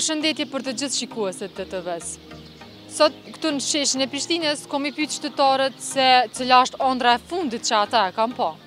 Përshëndetje për të gjithë shikuesit të TV-s. Sot këtu në sheshin e Prishtinës komi pyet qytetarët se cila është ëndra e fundit që ata e kanë pa.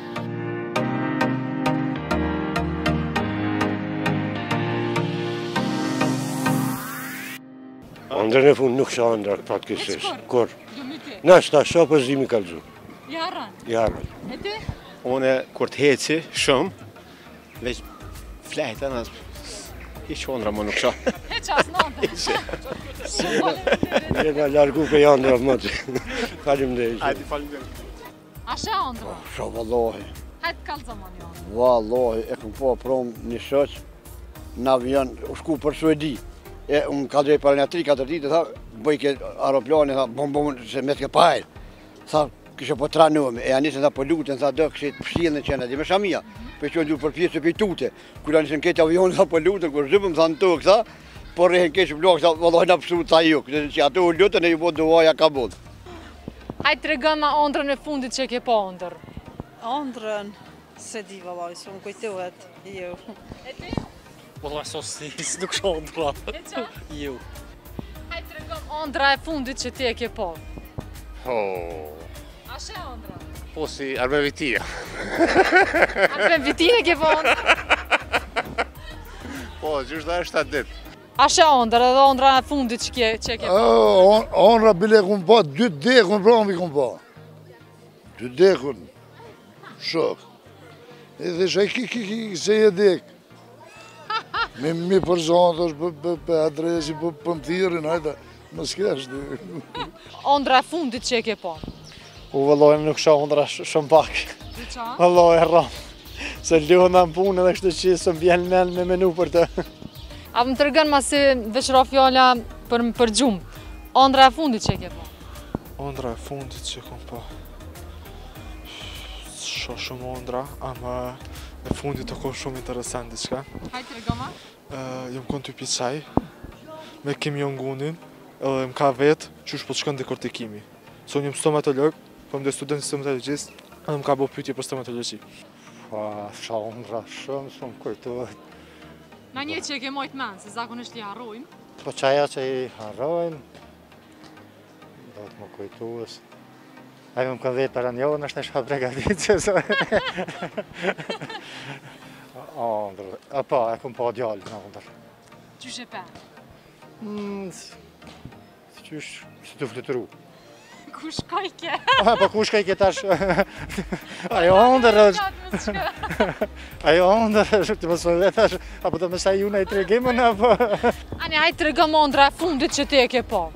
Ëndrën e fundit nuk ka ëndra fatkeqësisht. Kur? Na sta shopa zimi kallzu. Jarran. Jarran. E ti? Unë kur të heci shumë, veç flajta në hiç ëndra më nuk ka. Heq as nëndë. Jena largu për ëndra më të. Faleminderit. Hajde faleminderit. A shë ëndra? Sho vallahi, Hajtë kallë zamani ëndra. vallahi e kam pa prom një shoq në avion u shku për Suedi. E unë ka drejt para një 3-4 ditë, tha, bëj ke aeroplani, tha, bom, se me t'ke pajrë. Tha, kështë po tranume, e anisën, tha, po lutën, tha, do kështë pështjellën e qenë, di me shamia. Për që ndu për pjesë për tute. Kur anisën këtë avion, tha, po lutën, kur zhëpëm, tha, në tokë, tha, por rehen keqë blokë, tha, vallahi në pështu, tha, ju, që ato u lutën e ju bo duaja ka bod. Hajtë të regën ma ëndrën e fundit që ke pa ëndër. Ëndrën, se di vallahi, s'u kujtohet, jo. E ti? Valla si nuk shoh ëndra. E qa? Jo. Hajtë të regën ëndra e fundit që ti e ke pa. A shë ëndra? Po si arme vitia. A për vitin e ke pa ëndër? Po, gjysh da është 7 ditë. A shë ëndër edhe ëndra e fundit që ke pa? Onra bile kun pa, 2 dekun prami kun pa. 2 dekun, shok. E dhe shaj ki, se je dek. Mi për zonës, për adresi, për më thirin, hajta, më s'kesh dhe. Ëndra e fundit që ke pa? U vëllojmë nuk shoh ëndra shumë pak. Dhe qa? Vëlloj e rram. Se luhëna në punë edhe kështë që së mbjen men me menu për të. A më të regën ma si veçra fjalla për gjumë. Ëndra e fundit që ke pa? Ëndra e fundit që kom pa. Shoh shumë ëndra, ama e fundit të kom shumë interesant diçka. Hajtë të regën ma? Jëm kon të picaj, me Kim Jong-unin, edhe më ka vetë që është po të shkën dhe kortikimi. So njëm stomatolog, po më dhe student stomatologist, edhe më ka bo pyetje për stomatologi. Shoh ëndra shumë, s'm kujtohet. Na një që e ke mojtë menë, se zakonisht i harrojmë. Po qaja që i harrojnë, do të më kujtues. Ajme më kanë vetë para njohën, është në shka pregadit që so. Ëndrë, e kom pa djallë në ëndrë. Qysh e pe? Qysh, si të flytëru. Ku shkoj ke? Po ku shkaj ke tash? Ajo ëndrë është. Ajo ëndrë është, të më së dhe tash, apo të më sa ju në i tregimën, apo... Ani, hajtë të regëm ëndra e fundit që ti e ke pa.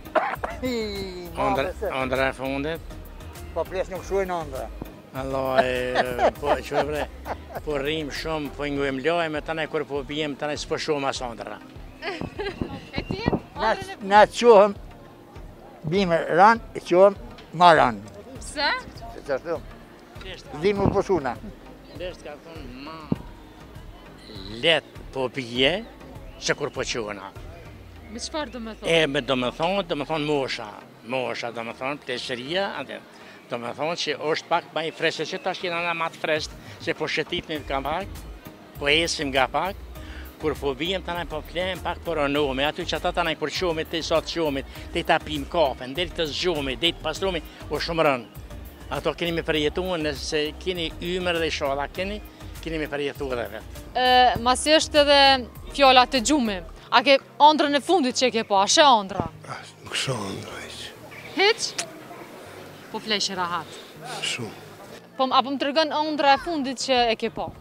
Ëndra e fundit? Po ples nuk shuajnë ëndra. Alloj, po që bre, po rrim shumë, po ngujmë lojme, tane kur po bijem, tane s'po shumë as ëndra. E ti? Na qohëm, bimë ranë, e qohëm ma ranë. Pse? Se që ashtu, dhimë më përsuna. Lesht ka thonë ma let po bije, se kur po qona. Me qëfar do me thonë? Do me thonë mosha, do me thonë plesheria, do me thonë që është pak ma i freshtë, që tash jena nga matë freshtë, që po shëtitmi ka pak, po esim nga pak, kur po bijem të nëjë po flem pak po rënohme, aty që ata të nëjë për qomit, të i sotë qomit, të i tapim kafen, dhe të zgjomit, dhe të pastromi, o shumë rënë. Ato keni me përjetuar, nëse keni ymer dhe shodha keni me përjetuar dhe vetë. Masi është edhe fjalla të gjumi, a ke ëndrën e fundit që ke pa, a shë ëndra? Nuk shoh ëndra hiç. Hiç? Po fleshë rahat. Shumë. Apo më të regën ëndra e fundit që e ke pa?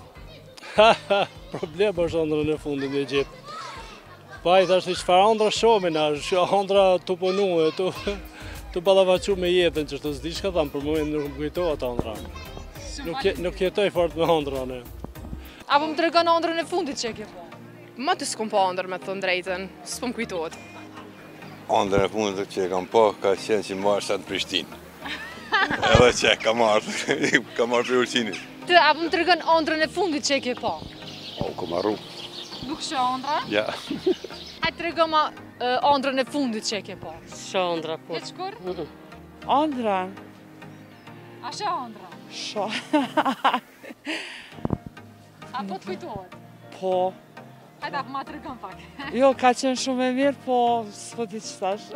Problem është ëndrën e fundit me gjithë. Pa i thashtë qëfar ëndra shumë na, ëndra të punu, të balavacu me jetën që të zdi shka thamë, për moment nuk më kujtohet ëndra. Nuk jetoj fort me ëndra ne. Apo më të regën ëndrën e fundit që e ke pa? Ma të s'kom pa ëndër me të thënë drejten, s'po më kujtohet. Ëndrën e fundit që e kam pa, ka qenë që marrë në Prishtinë. Edhe që ka marrë për urqinit. Apo më të regën ëndrën e fundit që e ke pa? O, ku marru. Nuk shë ëndra? Ja. Hajtë të regën ma ëndrën e fundit që e ke pa? Shë ëndra, po. E qëkur? Ëndra? A shë ëndra? Shë. Apo të kujtohet? Po. Hajde, ma të rëgën pak. Jo, ka qenë shumë e mirë, po s'po di që thash.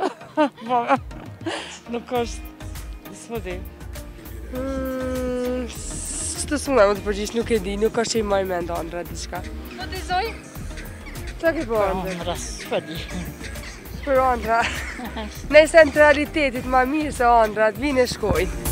Nuk është, s'po di. Së s'muna më të përgjish, nuk e di, nuk është që i maj me ndondra, diçka. Po të zoj? Qa ke po andrë? Andra, s'po di. Për andra. Nëse në të realitetit ma mirë se andrat, vine shkojnë.